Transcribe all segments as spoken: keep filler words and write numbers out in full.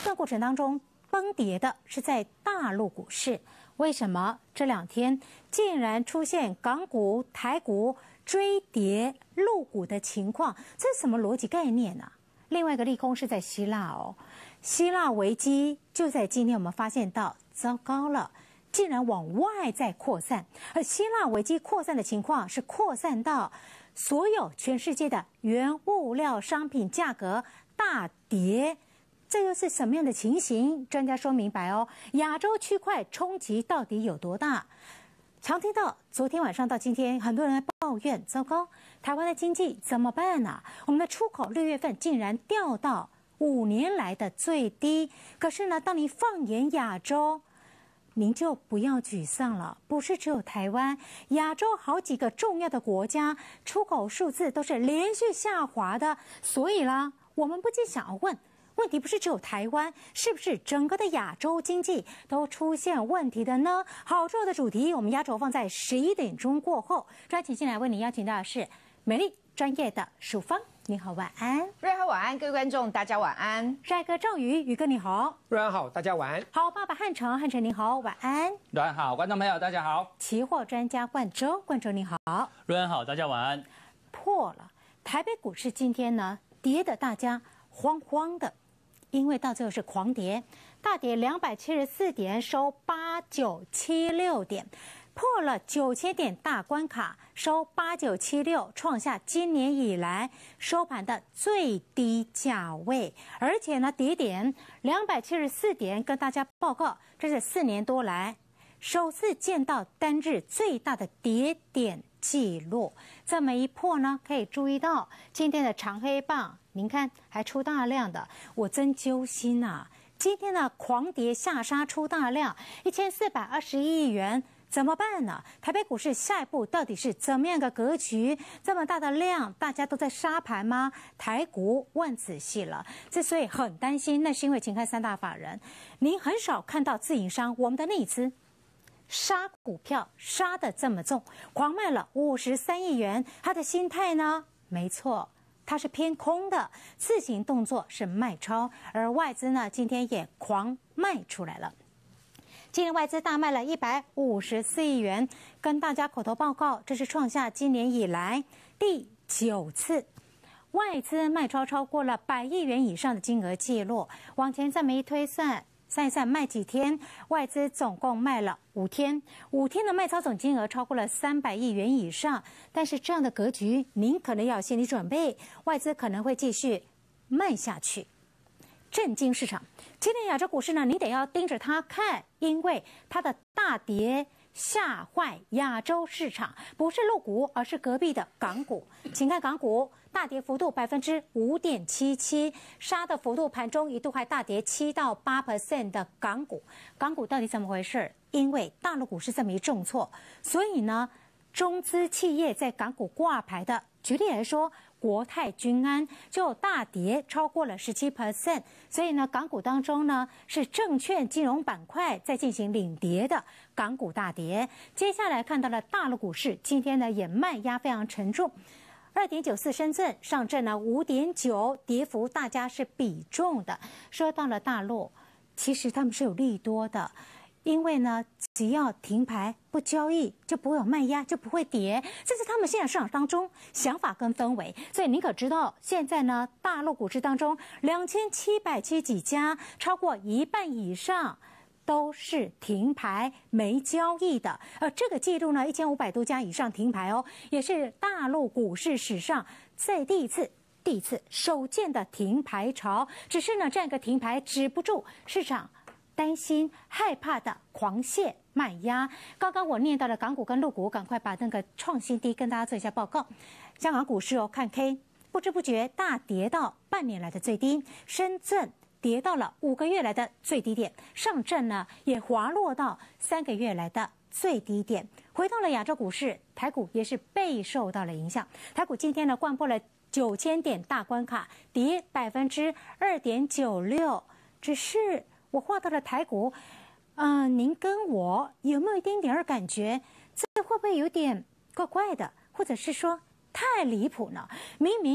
段过程当中崩跌的是在大陆股市，为什么这两天竟然出现港股、台股追跌陆股的情况？这是什么逻辑概念呢？另外一个利空是在希腊哦，希腊危机就在今天我们发现到，糟糕了。竟然往外在扩散，而希腊危机扩散的情况是扩散到所有全世界的原物料商品价格大跌，这又是什么样的情形？专家说明白哦，亚洲区块冲击到底有多大？常听到昨天晚上到今天，很多人在抱怨，糟糕，台湾的经济怎么办呢、啊？我们的出口六月份竟然掉到五年来的最低。可是呢，当你放眼亚洲，您就不要沮丧了，不是只有台湾，亚洲好几个重要的国家出口数字都是连续下滑的。所以啦，我们不禁想要问，问题不是只有台湾，是不是整个的亚洲经济都出现问题的呢？好重要的主题，我们压轴放在十一点钟过后。专请进来为您邀请到的是美丽专业的淑芳。你好，晚安。 瑞安晚安，各位观众，大家晚安。 帅哥赵宇，宇哥你好。 瑞安好，大家晚安。 好，爸爸汉城，汉城你好，晚安。 瑞安好，观众朋友大家好。 期货专家冠周，冠周你好。 瑞安好，大家晚安。 破了，台北股市今天呢跌得大家慌慌的，因为到最后是狂跌，大跌两百七十四点，收八九七六点。破了九千点大关卡，收八九七六，创下今年以来收盘的最低价位。而且呢，跌点两百七十四点，跟大家报告，这是四年多来首次见到单日最大的跌点记录。这么一破呢，可以注意到今天的长黑棒，您看还出大量的，我真揪心啊！今天的狂跌下杀出大量，一千四百二十一亿元。怎么办呢？台北股市下一步到底是怎么样的格局？这么大的量，大家都在杀盘吗？台股问仔细了，之所以很担心，那是因为请看三大法人，您很少看到自营商我们的内资杀股票杀得这么重，狂卖了五十三亿元，他的心态呢？没错。它是偏空的，自行动作是卖超，而外资呢，今天也狂卖出来了。今天外资大卖了一百五十四亿元，跟大家口头报告，这是创下今年以来第九次外资卖超超过了百亿元以上的金额记录。往前这么一推算，算一算卖几天，外资总共卖了五天，五天的卖超总金额超过了三百亿元以上。但是这样的格局，您可能要有心理准备，外资可能会继续卖下去。震惊市场，今天亚洲股市呢，你得要盯着它看，因为它的大跌吓坏亚洲市场，不是陆股，而是隔壁的港股。请看港股大跌幅度百分之五点七七，杀的幅度盘中一度还大跌七到八 percent 的港股。港股到底怎么回事？因为大陆股市这么一重挫，所以呢，中资企业在港股挂牌的，举例来说。国泰君安就大跌超过了 百分之十七， 所以呢，港股当中呢是证券金融板块在进行领跌的，港股大跌。接下来看到了大陆股市，今天呢也卖压非常沉重， 二点九四 深圳，上证呢 五点九， 跌幅大家是比重的。说到了大陆，其实他们是有利多的。因为呢，只要停牌不交易，就不会有卖压，就不会跌，这是他们现在市场当中想法跟氛围。所以您可知道，现在呢，大陆股市当中两千七百七十几家，超过一半以上都是停牌没交易的。而这个记录呢，一千五百多家以上停牌哦，也是大陆股市史上在第一次。第一次首见的停牌潮，只是呢，这样一个停牌止不住市场。担心、害怕的狂泻卖压。刚刚我念到了港股跟陆股，赶快把那个创新低跟大家做一下报告。香港股市哦，看 K， 不知不觉大跌到半年来的最低，深圳跌到了五个月来的最低点，上证呢也滑落到三个月来的最低点。回到了亚洲股市，台股也是备受到了影响。台股今天呢掼破了九千点大关卡，跌百分之二点九六，只是。我画到了台股，嗯、呃，您跟我有没有一丁点儿感觉？这会不会有点怪怪的，或者是说太离谱呢？明明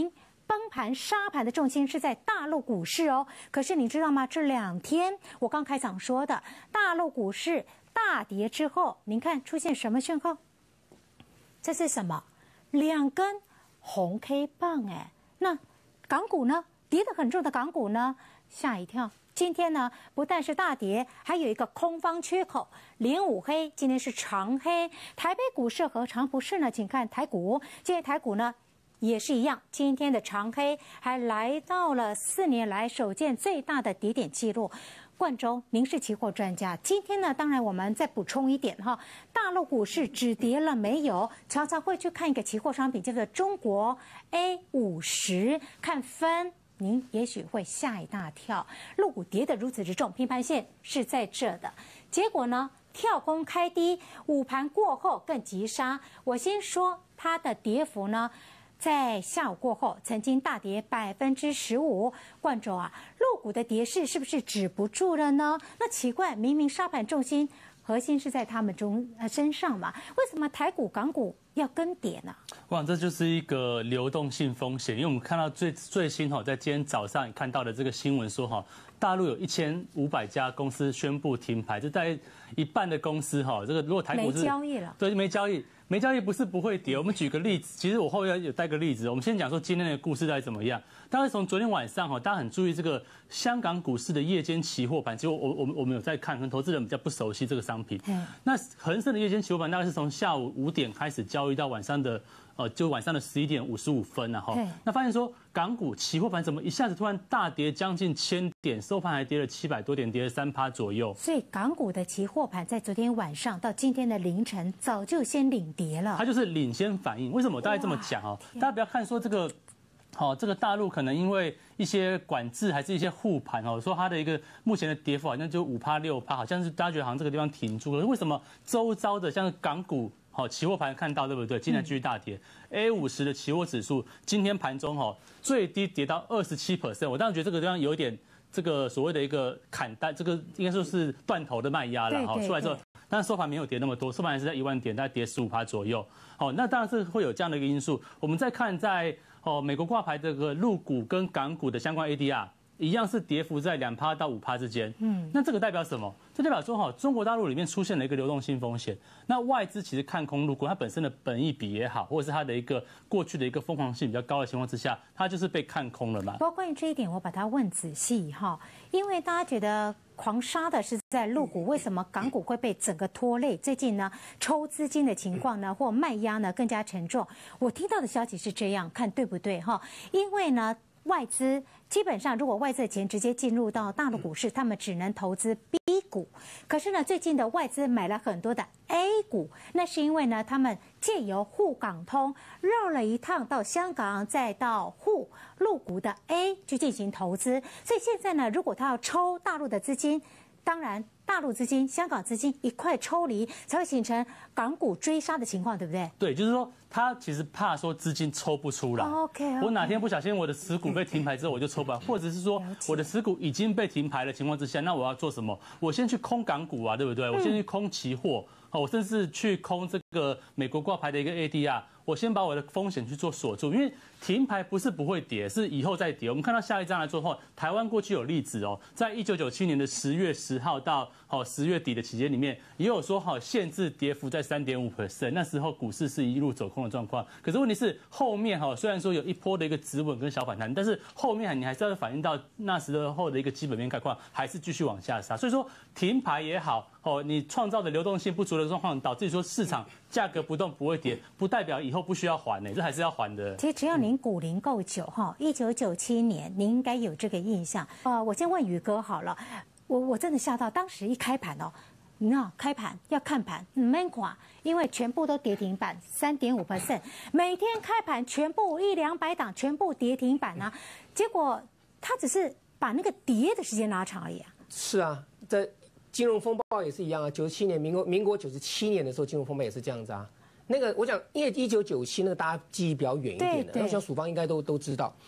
崩盘杀盘的重心是在大陆股市哦。可是你知道吗？这两天我刚开场说的，大陆股市大跌之后，您看出现什么讯号？这是什么？两根红 K 棒哎。那港股呢？跌得很重的港股呢？吓一跳。今天呢，不但是大跌，还有一个空方缺口，连五黑，今天是长黑。台北股市何尝不是呢？请看台股，今天台股呢也是一样，今天的长黑还来到了四年来首见最大的跌点记录。冠州，您是期货专家，今天呢，当然我们再补充一点哈，大陆股市止跌了没有？常常会去看一个期货商品，叫做中国 A 五十，看分。您也许会吓一大跳，陆股跌得如此之重，平盘线是在这的，结果呢，跳空开低，午盘过后更急杀。我先说它的跌幅呢，在下午过后曾经大跌百分之十五。冠州啊，陆股的跌势是不是止不住了呢？那奇怪，明明沙盘重心核心是在他们中呃身上嘛，为什么台股、港股要跟跌呢？ 我想这就是一个流动性风险，因为我们看到最最新哈，在今天早上看到的这个新闻说哈，大陆有一千五百家公司宣布停牌，这在一半的公司哈，这个如果台股是没交易了， 对，没交易。没交易不是不会跌，我们举个例子，其实我后面有带个例子，我们先讲说今天的故事大概怎么样。大概从昨天晚上哈，大家很注意这个香港股市的夜间期货盘，结果我我们我们有在看，可能投资人比较不熟悉这个商品。那恒生的夜间期货盘大概是从下午五点开始交易到晚上的呃，就晚上的十一点五十五分了哈。那发现说港股期货盘怎么一下子突然大跌将近千点，收盘还跌了七百多点，跌了三趴左右。 所以港股的期货盘在昨天晚上到今天的凌晨早就先领跌了， 它就是领先反应。为什么我大概这么讲哦？大家不要看说这个。好、哦，这个大陆可能因为一些管制，还是一些护盘哦，说它的一个目前的跌幅好像就五趴六趴，好像是大家觉得好像这个地方停住了。为什么周遭的像是港股好、哦、期货盘看到对不对？今天继续大跌、嗯、，A 五十的期货指数今天盘中哦最低跌到二十七 percent， 我当然觉得这个地方有一点这个所谓的一个砍单，这个应该说是断头的卖压了哈、哦。出来之后，但是收盘没有跌那么多，收盘还是在一万点，大概跌十五趴左右。好、哦，那当然是会有这样的一个因素。我们再看在哦，美国挂牌这个陆股跟港股的相关 A D R 一样是跌幅在两趴到五趴之间。嗯，那这个代表什么？这代表说哈，中国大陆里面出现了一个流动性风险。那外资其实看空陆股，它本身的本益比也好，或者是它的一个过去的一个疯狂性比较高的情况之下，它就是被看空了嘛。 不过关于这一点，我把它问仔细哈，因为大家觉得狂杀的是在陆股，为什么港股会被整个拖累？最近呢，抽资金的情况呢，或卖压呢更加沉重。我听到的消息是这样，看对不对哈？因为呢，外资基本上如果外资的钱直接进入到大陆股市，他们只能投资 B 股。可是呢，最近的外资买了很多的 A 股，那是因为呢，他们借由沪港通绕了一趟到香港，再到沪陆股的 A 去进行投资。所以现在呢，如果他要抽大陆的资金，当然大陆资金、香港资金一块抽离，才会形成港股追杀的情况，对不对？ 对，就是说他其实怕说资金抽不出来。 OK，, okay. 我哪天不小心我的持股被停牌之后，我就抽不来，或者是说我的持股已经被停牌的情况之下，那我要做什么？我先去空港股啊，对不对？我先去空期货。嗯我甚至去空这个美国挂牌的一个 A D R， 我先把我的风险去做锁住，因为停牌不是不会跌，是以后再跌。我们看到下一章来做后，台湾过去有例子哦，在一九九七年的十月十号到好十月底的期间里面，也有说好限制跌幅在 三点五 percent， 那时候股市是一路走空的状况。可是问题是后面哈，虽然说有一波的一个止稳跟小反弹，但是后面你还是要反映到那时候的一个基本面概况，还是继续往下杀。所以说停牌也好。哦，你创造的流动性不足的状况，导致说市场价格不动不会跌，不代表以后不需要还呢，这还是要还的。 其实只要您股龄够久哈，一九九七年您应该有这个印象。呃，我先问宇哥好了，我我真的吓到，当时一开盘哦，你知道开盘要看盘没垮，因为全部都跌停板，三点五 percent， 每天开盘全部一两百档全部跌停板啊，结果他只是把那个跌的时间拉长而已啊。 是啊，在。金融风暴也是一样啊，九七年民国民国九十七年的时候，金融风暴也是这样子啊。那个我讲，因为一九九七那个大家记忆比较远一点的，我想曙芳应该都都知道。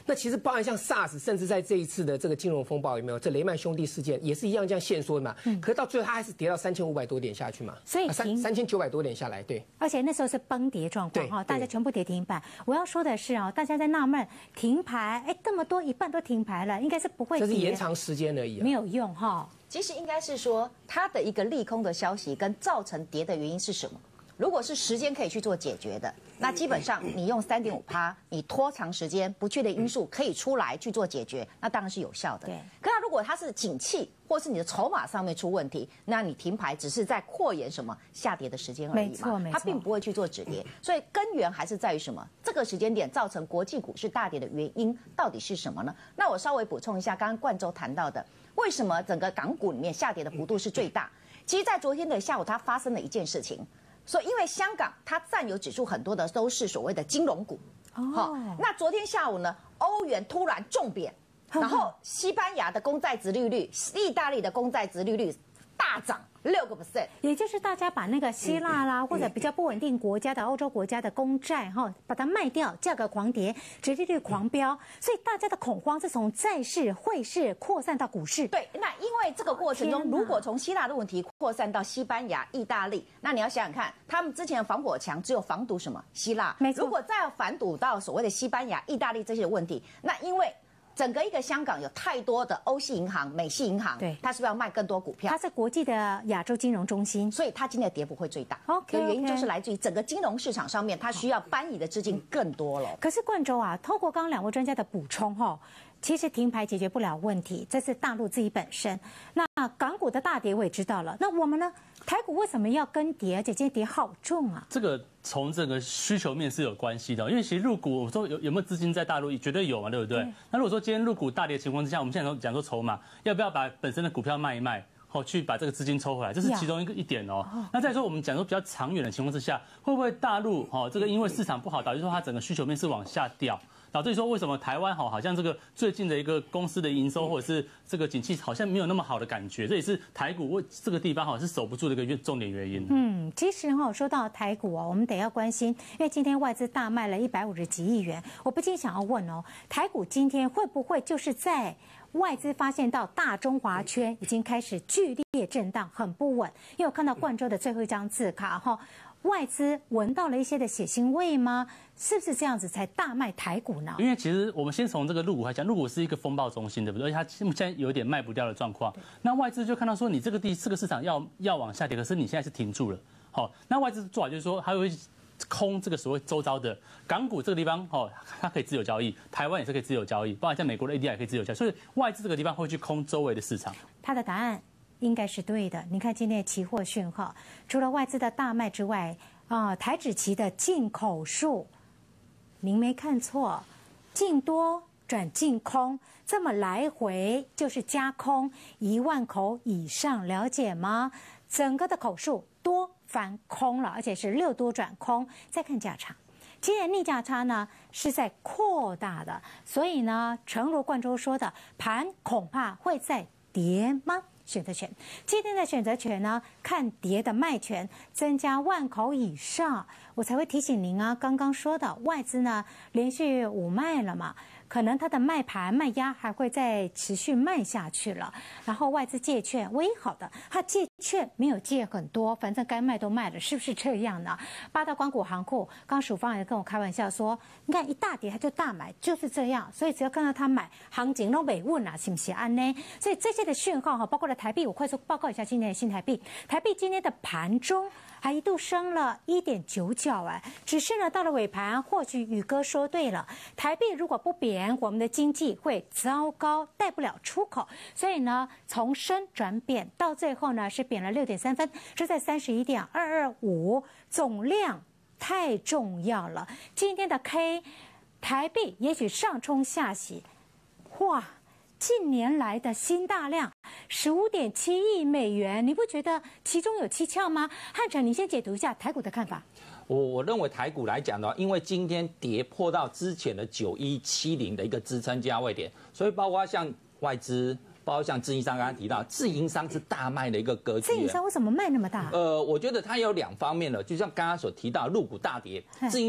那其实包含像 SARS， 甚至在这一次的这个金融风暴有没有？这雷曼兄弟事件也是一样这样限缩嘛。嗯。可是到最后它还是跌到三千五百多点下去嘛。 所以三三千九百多点下来，对。 而且那时候是崩跌状况哈，大家全部跌停板。我要说的是啊，大家在纳闷停牌，哎，这么多一半都停牌了，应该是不会跌。 这是延长时间而已、啊， 没有用哈。 其实应该是说它的一个利空的消息跟造成跌的原因是什么？如果是时间可以去做解决的，那基本上你用三点五趴，你拖长时间，不确定因素可以出来去做解决，那当然是有效的。 对。 可它如果它是景气或是你的筹码上面出问题，那你停牌只是在扩延什么下跌的时间而已嘛， 没错没错， 它并不会去做止跌。所以根源还是在于什么？这个时间点造成国际股市大跌的原因到底是什么呢？那我稍微补充一下，刚刚冠周谈到的，为什么整个港股里面下跌的幅度是最大？其实，在昨天的下午，它发生了一件事情。所以，因为香港它占有指数很多的都是所谓的金融股，好、哦，那昨天下午呢，欧元突然重贬，然后西班牙的公债殖利率、意大利的公债殖利率大涨六个 percent， 也就是大家把那个希腊啦、嗯、或者比较不稳定国家的欧洲国家的公债哈，把它卖掉，价格狂跌，殖利率狂飙，所以大家的恐慌是从债市、汇市扩散到股市。 对，那因为这个过程中，如果从希腊的问题扩散到西班牙、意大利，那你要想想看，他们之前的防火墙只有防堵什么希腊， 没错。 如果再要反堵到所谓的西班牙、意大利这些问题，那因为整个一个香港有太多的欧系银行、美系银行， 对， 它是不是要卖更多股票？ 它是国际的亚洲金融中心， 所以它今天的跌幅会最大。 OK， 原因就是来自于整个金融市场上面，它需要搬移的资金更多了。 可是冠周啊，透过刚刚两位专家的补充哈，其实停牌解决不了问题，这是大陆自己本身。那港股的大跌我也知道了，那我们呢？台股为什么要跟跌？而且今天跌好重啊！ 这个从这个需求面是有关系的，因为其实入股，我说有有没有资金在大陆，绝对有嘛，对不对？对。那如果说今天入股大跌的情况之下，我们现在讲说筹码，要不要把本身的股票卖一卖，好去把这个资金抽回来，这是其中一个一点哦。那再说我们讲说比较长远的情况之下，会不会大陆哦这个因为市场不好，导致说它整个需求面是往下掉？导致说为什么台湾好好像这个最近的一个公司的营收或者是这个景气好像没有那么好的感觉，这也是台股为这个地方好像是守不住的一个重点原因。 嗯，其实哈说到台股哦，我们得要关心，因为今天外资大卖了一百五十几亿元，我不禁想要问哦，台股今天会不会就是在外资发现到大中华圈已经开始剧烈震荡，很不稳？因为我看到冠周的最后一张字卡哈。外资闻到了一些的血腥味吗？是不是这样子才大卖台股呢？ 因为其实我们先从这个陆股来讲，陆股是一个风暴中心，对不对？而且它现在有点卖不掉的状况。那外资就看到说，你这个地这个市场要要往下跌，可是你现在是停住了。好，那外资做法就是说，它会空这个所谓周遭的港股这个地方，哦，它可以自由交易，台湾也是可以自由交易，包括在美国的 A D R 也可以自由交易，所以外资这个地方会去空周围的市场。 它的答案应该是对的。你看今天的期货讯号，除了外资的大卖之外，啊、呃，台指期的进口数，您没看错，净多转净空，这么来回就是加空一万口以上，了解吗？整个的口数多翻空了，而且是六多转空。再看价差，今天逆价差呢是在扩大的，所以呢，诚如冠周说的，盘恐怕会再跌吗？选择权，今天的选择权呢，看跌的卖权增加万口以上，我才会提醒您啊。刚刚说的外资呢，连续五卖了嘛，可能它的卖盘卖压还会再持续卖下去了。然后外资借券，唯一好的，它借券没有借很多，反正该卖都卖了，是不是这样呢？八大光谷行库，刚署方也跟我开玩笑说，你看一大跌他就大买，就是这样。所以只要看到他买，行情都没问啊，是不是安呢？所以这些的讯号哈，包括了台币，我快速报告一下今天的新台币。台币今天的盘中还一度升了 一点九角哎，只是呢到了尾盘，或许宇哥说对了，台币如果不贬，我们的经济会糟糕，带不了出口。所以呢，从升转贬，到最后呢是贬了六点三分，是在三十一点二二五，总量太重要了。今天的 K 台币也许上冲下洗，哇！近年来的新大量十五点七亿美元，你不觉得其中有蹊跷吗？汉城，你先解读一下台股的看法。 我我认为台股来讲呢，因为今天跌破到之前的九一七零的一个支撑价位点，所以包括像外资。包括像自营商刚刚提到，自营商是大卖的一个格局。 自营商为什么卖那么大？ 呃，我觉得它有两方面了，就像刚刚所提到，陆股大跌，自营商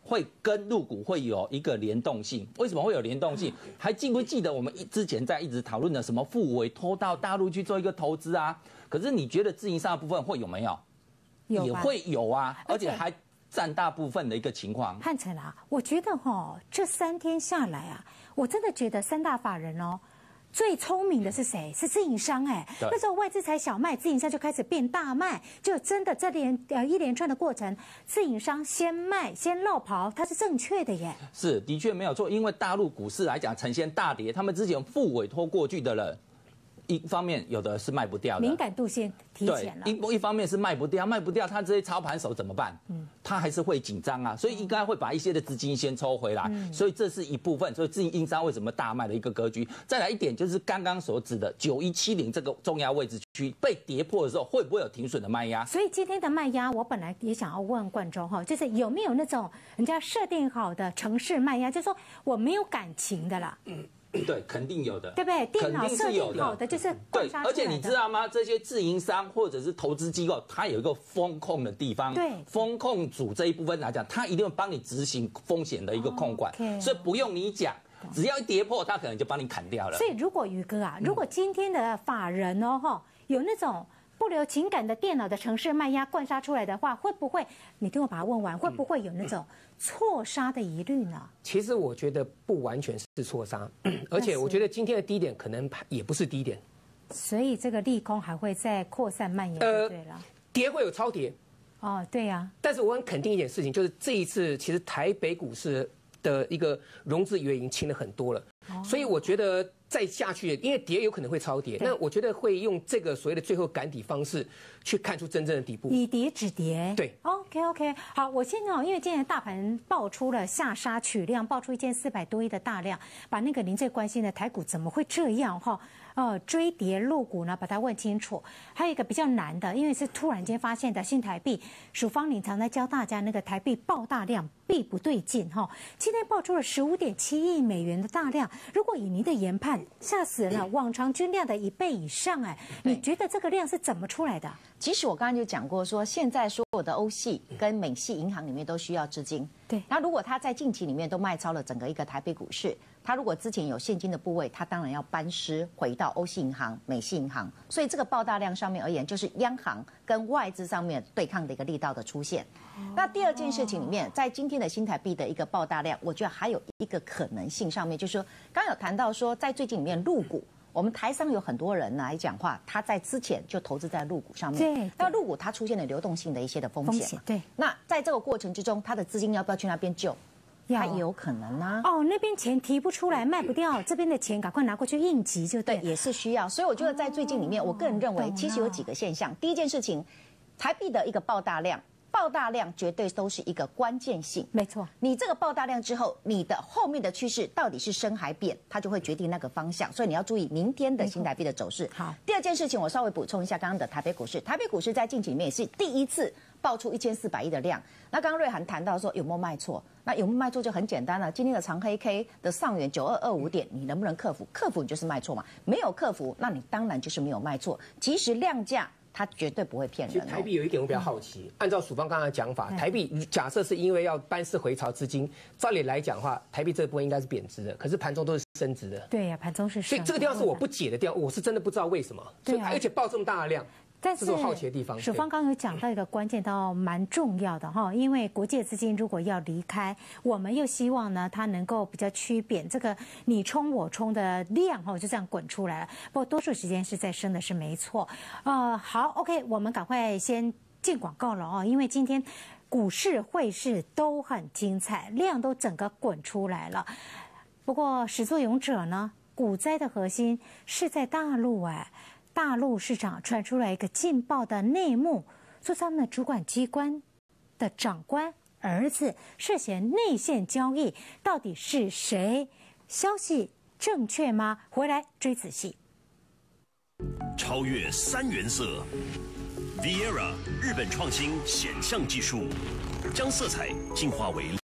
会跟陆股会有一个联动性。为什么会有联动性？还记不记得我们之前在一直讨论的什么副委托到大陆去做一个投资啊？可是你觉得自营商的部分会有没有？ 有也会有啊，而且还占大部分的一个情况。 汉城啊，我觉得哈、哦，这三天下来啊，我真的觉得三大法人哦。最聪明的是谁？是自营商哎、欸。那时候外资才小卖，自营商就开始变大卖，就真的这连呃一连串的过程，自营商先卖先落跑，它是正确的耶。 是，的确没有错，因为大陆股市来讲呈现大跌，他们之前付委托过去的人。一方面有的是卖不掉的， 敏感度先提前了。 对，一一方面是卖不掉，卖不掉，他这些操盘手怎么办？嗯，他还是会紧张啊，所以应该会把一些的资金先抽回来。嗯，所以这是一部分，所以自营商为什么大卖的一个格局。再来一点就是刚刚所指的九一七零这个重要位置区被跌破的时候，会不会有停损的卖压？ 所以今天的卖压，我本来也想要问冠中哈，就是有没有那种人家设定好的城市卖压，就是说我没有感情的啦。嗯。 对，肯定有的， 对不对？电脑设定好的就是对，而且你知道吗？这些自营商或者是投资机构，它有一个风控的地方， 对， 风控组这一部分来讲，它一定会帮你执行风险的一个控管， okay. 所以不用你讲，只要一跌破，它可能就帮你砍掉了。 所以如果宇哥啊，如果今天的法人哦哈，有那种。不留情感的电脑的城市卖压灌杀出来的话，会不会？你听我把它问完，会不会有那种错杀的疑虑呢？ 其实我觉得不完全是错杀，而且我觉得今天的低点可能也不是低点， 所以这个利空还会再扩散蔓延，就对了。 跌会有超跌， 哦，对呀、啊。 但是我很肯定一点事情，就是这一次其实台北股市的一个融资余额已经清了很多了，哦、所以我觉得。再下去，因为跌有可能会超跌，那我觉得会用这个所谓的最后赶底方式去看出真正的底部， 以跌止跌。 对 ，OK OK， 好，我现在因为今天大盘爆出了下杀取量，爆出一千四百多亿的大量，把那个您最关心的台股怎么会这样哈？呃，追跌入股呢，把它问清楚。还有一个比较难的，因为是突然间发现的新台币，署方你常在教大家那个台币爆大量，币不对劲哈。今天爆出了十五点七亿美元的大量，如果以您的研判，吓死人了，往常均量的一倍以上哎，你觉得这个量是怎么出来的？ 其实我刚刚就讲过说，现在所有的欧系跟美系银行里面都需要资金。 对， 那如果他在近期里面都卖超了整个一个台北股市，他如果之前有现金的部位，他当然要搬师回到欧系银行、美系银行。所以这个爆大量上面而言，就是央行跟外资上面对抗的一个力道的出现。那第二件事情里面，在今天的新台币的一个爆大量，我觉得还有一个可能性上面，就是说刚刚有谈到说，在最近里面陆股。我们台商有很多人来讲话，他在之前就投资在陆股上面。 对， 那陆股它出现了流动性的一些的风险。 风险对。 那在这个过程之中，他的资金要不要去那边救？它也有可能啊。 哦，那边钱提不出来，卖不掉，这边的钱赶快拿过去应急就对。 对，也是需要。所以我觉得在最近里面，我个人认为其实有几个现象。第一件事情，台币的一个爆大量。爆大量绝对都是一个关键性， 没错。 你这个爆大量之后，你的后面的趋势到底是升还贬，它就会决定那个方向。所以你要注意明天的新台币的走势。 好， 第二件事情我稍微补充一下刚刚的台北股市，台北股市在近期里面也是第一次爆出一千四百亿的量。那刚刚瑞涵谈到说有没有卖错？那有没有卖错就很简单了。今天的长黑 K 的上缘九二二五点，你能不能克服？克服你就是卖错嘛，没有克服，那你当然就是没有卖错。即使量价。它绝对不会骗人、哦。 其实台币有一点我比较好奇，按照署方刚刚的讲法，台币假设是因为要班师回朝资金，照理来讲的话，台币这部分应该是贬值的，可是盘中都是升值的。 对呀、啊，盘中是升。 所以这个地方是我不解的地方，我是真的不知道为什么。 对啊， 而且爆这么大的量。 但是这是我好奇的地方。 署方刚刚有讲到一个关键，到蛮重要的哈，因为国际资金如果要离开，我们又希望呢它能够比较趋贬，这个你冲我冲的量哈就这样滚出来了。不过多数时间是在升的，是没错。呃，好 ，OK， 我们赶快先进广告了哦，因为今天股市、汇市都很精彩，量都整个滚出来了。不过始作俑者呢，股灾的核心是在大陆哎。大陆市场传出来一个劲爆的内幕，说他们的主管机关的长官儿子涉嫌内线交易，到底是谁？消息正确吗？回来追仔细。 超越三原色 ，Viera 日本创新显像技术，将色彩进化为